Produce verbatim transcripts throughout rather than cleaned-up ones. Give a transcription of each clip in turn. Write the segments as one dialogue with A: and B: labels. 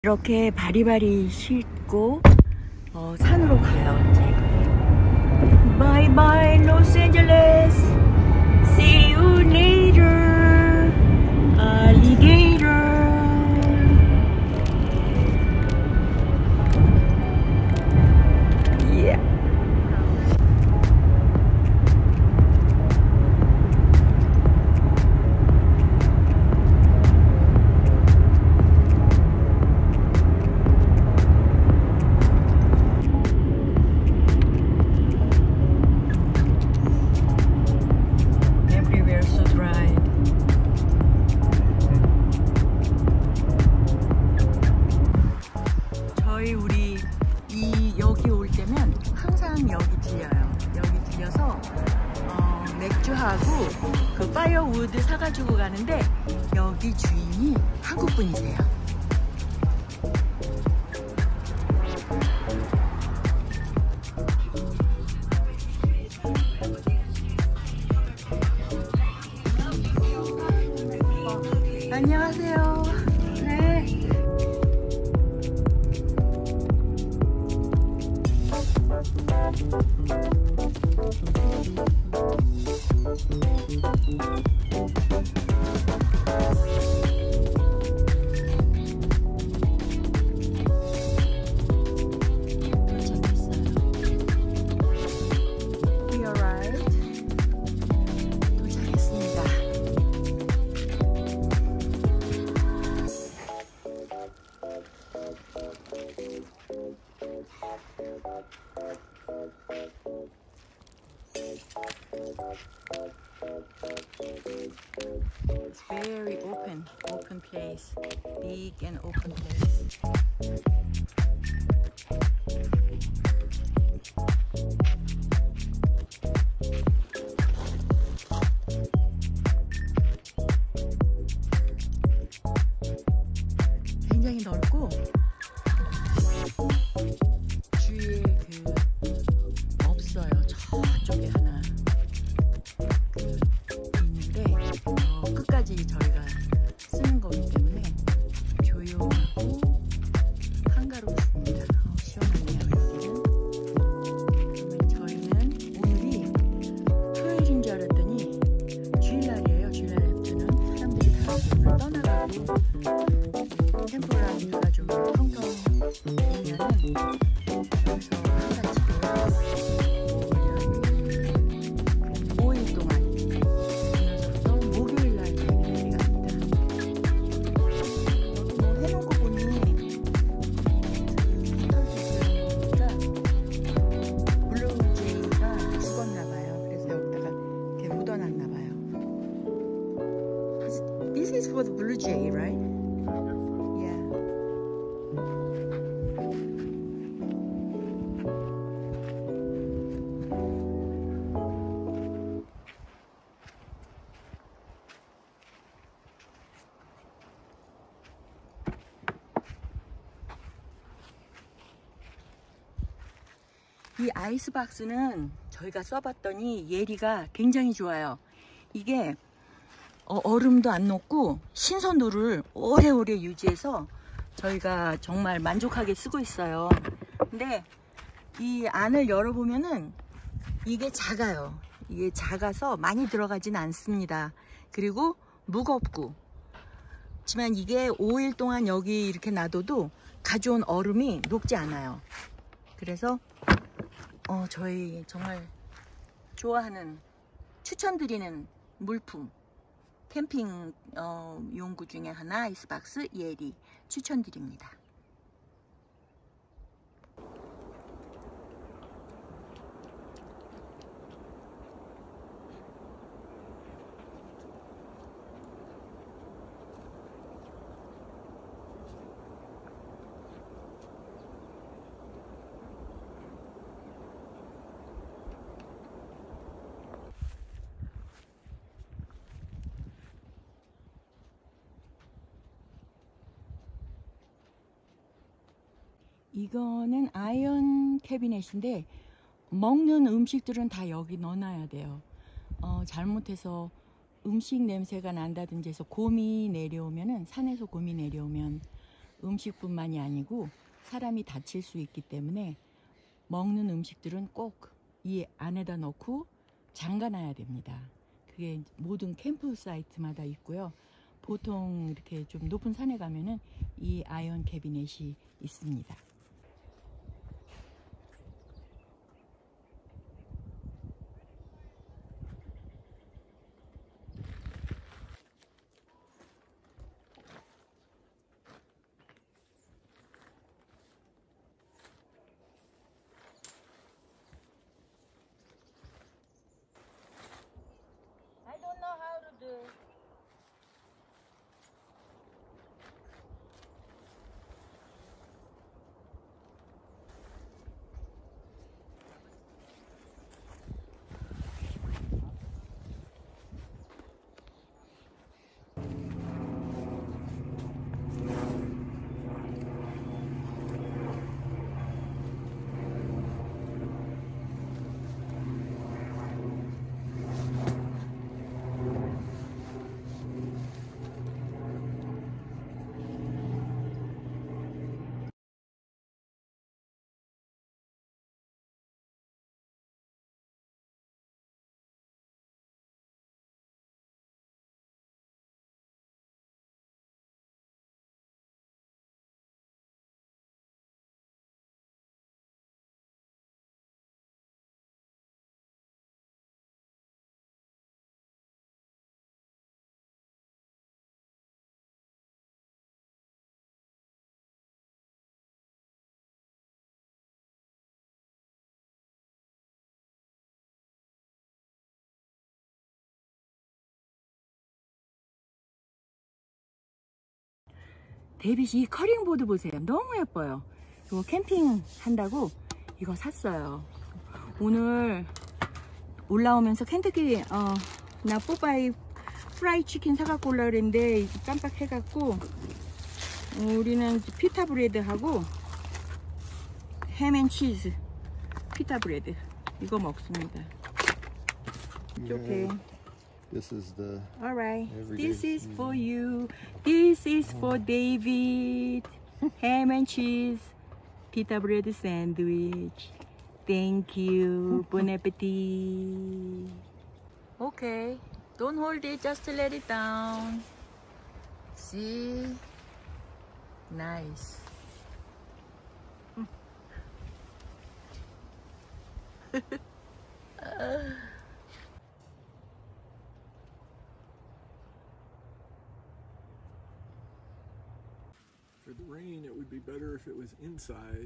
A: 이렇게 바리바리 싣고 어, 산으로 가요. 이제 바이 바이 로스앤젤레스 See you later alligator. Yeah. 우리 이 여기 올 때면 항상 여기 들려요. 여기 들려서 어, 맥주하고 그 파이어우드 사가지고 가는데 여기 주인이 한국 분이세요. 안녕하세요. 네. It's very open, open place, big and open place. 굉장히 넓고 주위에 그 없어요. 저쪽에 하나 그 있는데 어, 끝까지 저희가 쓰는 거기 때문에 조용하고 한가롭습니다. 어, 시원하네요. 여기는. 그러면 저희는 오늘이 토요일인 줄 알았더니 주일날이에요. 주일날부터는 사람들이 다 오늘 떠나가고 템포라리가 좀 텅텅 비면은 여기서 한가지 오 일 동안 이어서서 목요일날 저희는 갑니다. 여기 뭐 해놓은 거 보니 털도 보니까 블루제이가 죽었나봐요. 그래서 여기다가 이렇게 묻어놨나봐요. This is for the blue jay, right? 이 아이스박스는 저희가 써봤더니 예리가 굉장히 좋아요. 이게 얼음도 안 녹고 신선도를 오래오래 유지해서 저희가 정말 만족하게 쓰고 있어요. 근데 이 안을 열어보면은 이게 작아요. 이게 작아서 많이 들어가진 않습니다. 그리고 무겁고 하지만 이게 오 일 동안 여기 이렇게 놔둬도 가져온 얼음이 녹지 않아요. 그래서 어, 저희 정말 좋아하는 추천드리는 물품 캠핑 어, 용구 중에 하나 아이스박스 예리 추천드립니다. 이거는 아이언 캐비넷인데 먹는 음식들은 다 여기 넣어놔야 돼요. 어, 잘못해서 음식 냄새가 난다든지 해서 곰이 내려오면은 산에서 곰이 내려오면 음식뿐만이 아니고 사람이 다칠 수 있기 때문에 먹는 음식들은 꼭 이 안에다 넣고 잠가놔야 됩니다. 그게 모든 캠프 사이트마다 있고요. 보통 이렇게 좀 높은 산에 가면은 이 아이언 캐비넷이 있습니다. I don't know how to do. 데빗이 이 커링보드 보세요. 너무 예뻐요. 이거 캠핑 한다고 이거 샀어요. 오늘 올라오면서 켄터키 어, 나 뽀빠이 프라이 치킨 사갖고 올라 그랬는데 깜빡해갖고 어, 우리는 피타 브레드하고 햄앤치즈 피타 브레드 이거 먹습니다. It's okay.
B: This is the
A: Alright,
B: everyday
A: this is
B: food.
A: for you. This is for David. Ham and cheese, pita bread sandwich. Thank you. Bon appetit. Okay, don't hold it, just let it down. See? Nice.
B: For the rain, it would be better if it was inside.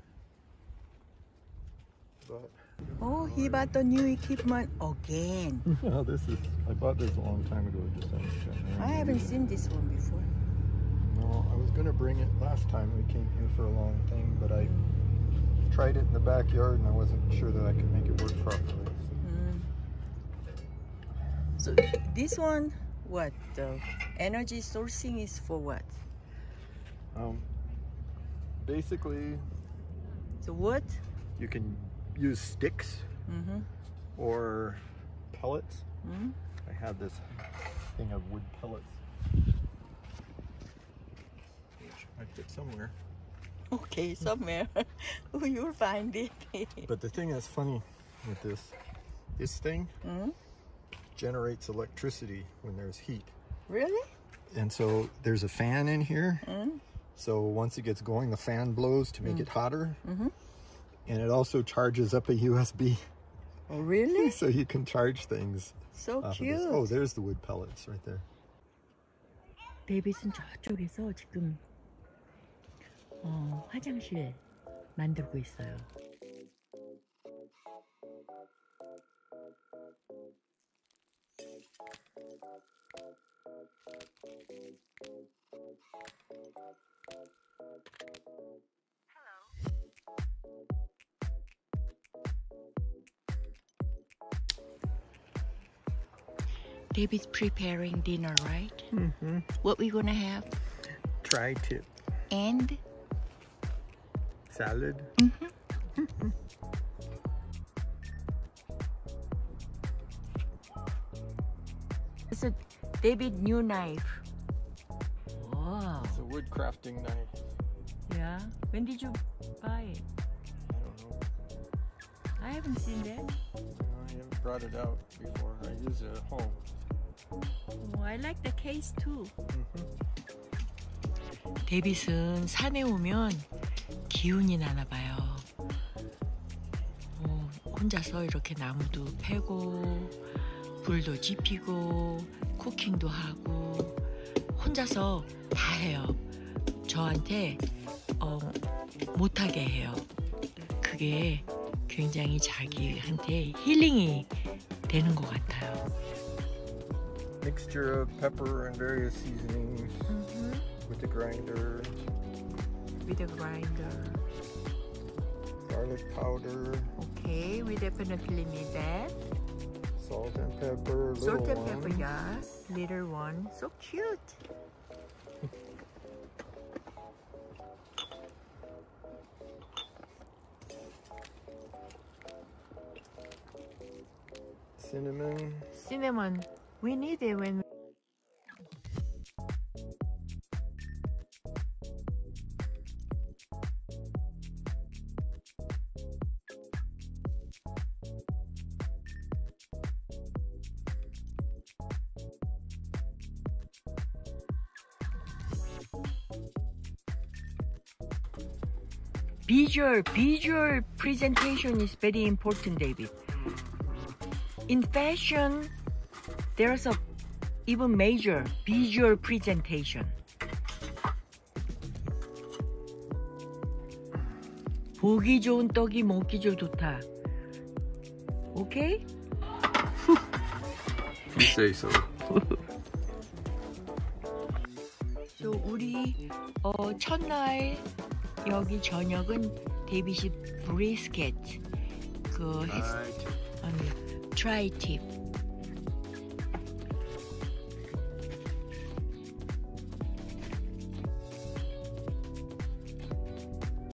B: But
A: Oh, he bought the new equipment again.
B: well, this is I bought this a long time ago. Just haven't
A: I haven't seen this one before.
B: No, I was gonna bring it last time we came here for a long thing, but I tried it in the backyard and I wasn't sure that I could make it work properly.
A: Mm. So this one, what? The energy sourcing is for what?
B: Um, basically,
A: So what?
B: you can use sticks
A: Mm-hmm.
B: or pellets.
A: Mm-hmm.
B: I had this thing of wood pellets, which I fit somewhere.
A: Okay, somewhere. You'll find it.
B: But the thing that's funny with this, this thing
A: Mm-hmm.
B: generates electricity when there's heat.
A: Really?
B: And so there's a fan in here.
A: Mm-hmm.
B: So once it gets going, the fan blows to make
A: Mm.
B: it hotter.
A: Mm-hmm.
B: And it also charges up a U S B.
A: Oh, really?
B: So you can charge things.
A: So
B: off of
A: cute.
B: this. Oh, there's the wood pellets right there.
A: 데빗은 저쪽에서 지금 어, 화장실 만들고 있어요. David's preparing dinner, right?
B: Mm-hmm.
A: What we gonna have?
B: Tri-tip
A: And
B: salad.
A: mm-hmm. It's a David new knife. Wow.
B: It's a wood crafting knife.
A: Yeah. When did you buy it?
B: I don't know.
A: I haven't seen that.
B: No, I haven't brought it out before. I use it at home.
A: Oh, I like the case too.
B: Mm-hmm.
A: 데빗은 산에 오면 기운이 나나 봐요. 어, 혼자서 이렇게 나무도 패고 불도 지피고 쿠킹도 하고 혼자서 다 해요. 저한테 어, 못하게 해요. 그게 굉장히 자기한테 힐링이 되는 것 같아요.
B: Mixture of pepper and various seasonings
A: Mm-hmm.
B: with the grinder.
A: With a grinder.
B: Garlic powder.
A: Okay, we definitely need that.
B: Salt and pepper.
A: Salt
B: little
A: and pepper,
B: ones.
A: yeah. Little one. So cute.
B: Cinnamon.
A: Cinnamon. We need it when Visual, visual presentation is very important, David. In fashion, there's a even major visual presentation. 보기 좋은 떡이 먹기 좋다. Okay?
B: You say so.
A: So 우리 어, 첫날 여기 저녁은 데이빗이 브리스켓 그 했, 아니 트라이팁